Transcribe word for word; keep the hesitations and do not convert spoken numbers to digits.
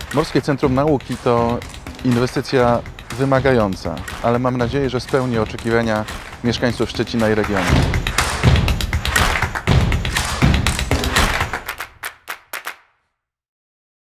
Morskie Centrum Nauki to inwestycja wymagająca, ale mam nadzieję, że spełni oczekiwania mieszkańców Szczecina i regionu.